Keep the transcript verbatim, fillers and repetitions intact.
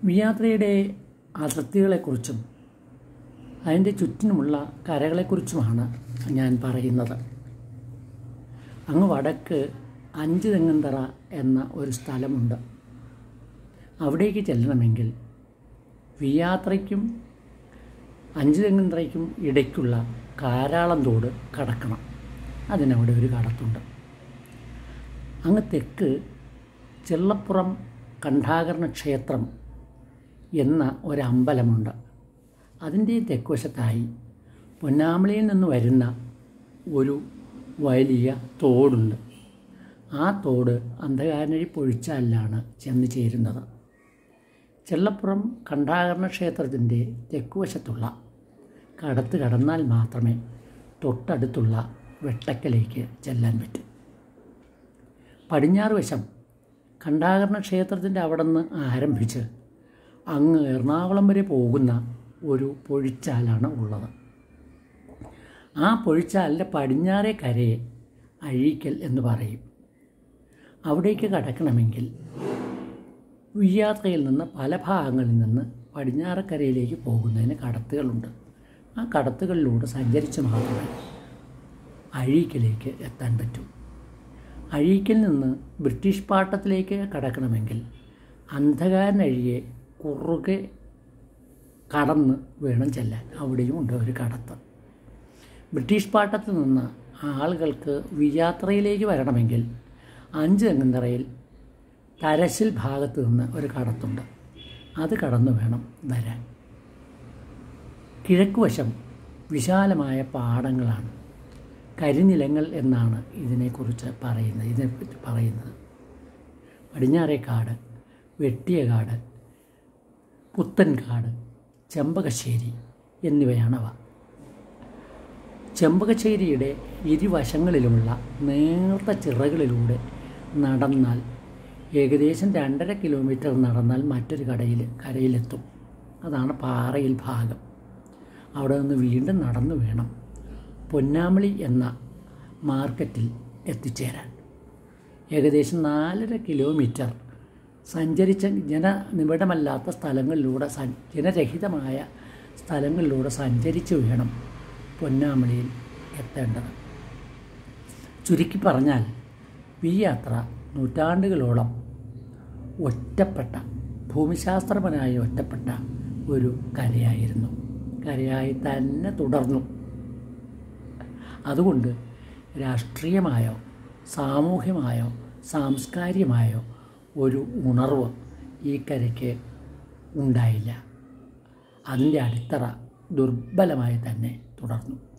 വിയാത്രയുടെ അതിർത്തികളെക്കുറിച്ചും അതിൻ്റെ ചുറ്റിനുമുള്ള കരകളെക്കുറിച്ചുമാണ് ഞാൻ പറയുന്നത്. അങ്ങ് വടക്ക് അഞ്ച് തെങ്ങന്തറ എന്ന ഒരു സ്ഥലമുണ്ട്. അവിടേക്ക് ചെല്ലണമെങ്കിൽ വിയാത്രയ്ക്കും അഞ്ച് തെങ്ങന്തറയ്ക്കും ഇടയ്ക്കുള്ള കാരാളം തോട് കടക്കണം. അതിനവിടെ ഒരു കടത്തുണ്ട്. അങ്ങ് തെക്ക് ചെള്ളപ്പുറം കണ്ഠാകർണ ക്ഷേത്രം എന്ന ഒരമ്പലമുണ്ട്. അതിൻ്റെ തെക്കുവശത്തായി പൊന്നാമലയിൽ നിന്ന് വരുന്ന ഒരു വലിയ തോടുണ്ട്. ആ തോട് അന്ധകാരനഴി പൊഴിച്ചാലിലാണ് ചെന്ന് ചേരുന്നത്. ചെള്ളപ്പുറം കണ്ഠാകർണ ക്ഷേത്രത്തിൻ്റെ തെക്കുവശത്തുള്ള കടത്ത് കടന്നാൽ മാത്രമേ തൊട്ടടുത്തുള്ള വെട്ടക്കലേക്ക് ചെല്ലാൻ പറ്റൂ. പടിഞ്ഞാറ് വശം കണ്ഠാകർണ ക്ഷേത്രത്തിൻ്റെ അവിടെ നിന്ന് ആരംഭിച്ച് അങ്ങ് എറണാകുളം വരെ പോകുന്ന ഒരു പൊഴിച്ചാലാണ് ഉള്ളത്. ആ പൊഴിച്ചാലിൻ്റെ പടിഞ്ഞാറേ കരയെ അഴീക്കൽ എന്ന് പറയും. അവിടേക്ക് കടക്കണമെങ്കിൽ വിയ്യാത്രയിൽ നിന്ന് പല ഭാഗങ്ങളിൽ നിന്ന് പടിഞ്ഞാറക്കരയിലേക്ക് പോകുന്നതിന് കടത്തുകളുണ്ട്. ആ കടത്തുകളിലൂടെ സഞ്ചരിച്ച് മാത്രമേ അഴീക്കലേക്ക് എത്താൻ പറ്റൂ. അഴീക്കൽ നിന്ന് ബ്രിട്ടീഷ് പാട്ടത്തിലേക്ക് കടക്കണമെങ്കിൽ അന്ധകാരനഴിയെ കുറുകെ കടന്ന് വേണം ചെല്ലാൻ. അവിടെയും ഉണ്ട് ഒരു കടത്ത്. ബ്രിട്ടീഷ് പാട്ടത്തിൽ നിന്ന് ആളുകൾക്ക് വിയാത്രയിലേക്ക് വരണമെങ്കിൽ അഞ്ച് തെങ്ങന്തറയിൽ തരശ്ശിൽ ഭാഗത്ത് നിന്ന് ഒരു കടത്തുണ്ട്. അത് കടന്നു വേണം വരാൻ. കിഴക്കുവശം വിശാലമായ പാടങ്ങളാണ്. കരിനിലങ്ങൾ എന്നാണ് ഇതിനെക്കുറിച്ച് പറയുന്നത് ഇതിനെപ്പറ്റി പറയുന്നത് പടിഞ്ഞാറേക്കാട്, വെട്ടിയകാട്, പുത്തൻകാട്, ചെമ്പകശ്ശേരി എന്നിവയാണവ. ചെമ്പകശ്ശേരിയുടെ ഇരുവശങ്ങളിലുമുള്ള നേർത്ത ചിറകളിലൂടെ നടന്നാൽ ഏകദേശം രണ്ടര കിലോമീറ്റർ നടന്നാൽ മറ്റൊരു കടയിൽ കരയിലെത്തും. അതാണ് പാറയിൽ ഭാഗം. അവിടെ നിന്ന് വീണ്ടും നടന്നു വേണം പൊന്നാമലി എന്ന മാർക്കറ്റിൽ എത്തിച്ചേരാൻ. ഏകദേശം നാലര കിലോമീറ്റർ സഞ്ചരിച്ച ജനനിബിഡമല്ലാത്ത സ്ഥലങ്ങളിലൂടെ ജനരഹിതമായ സ്ഥലങ്ങളിലൂടെ സഞ്ചരിച്ച് വേണം പൊന്നാമലിയിൽ എത്തേണ്ടത്. ചുരുക്കി പറഞ്ഞാൽ വിയ്യാത്ര നൂറ്റാണ്ടുകളോളം ഒറ്റപ്പെട്ട ഭൂമിശാസ്ത്രപരമായി ഒറ്റപ്പെട്ട ഒരു കരയായിരുന്നു. കരയായി തന്നെ തുടർന്നു. അതുകൊണ്ട് രാഷ്ട്രീയമായോ സാമൂഹ്യമായോ സാംസ്കാരികമായോ ഒരു ഉണർവ് ഈ കരയ്ക്ക് ഉണ്ടായില്ല. അതിൻ്റെ അടിത്തറ ദുർബലമായി തന്നെ തുടർന്നു.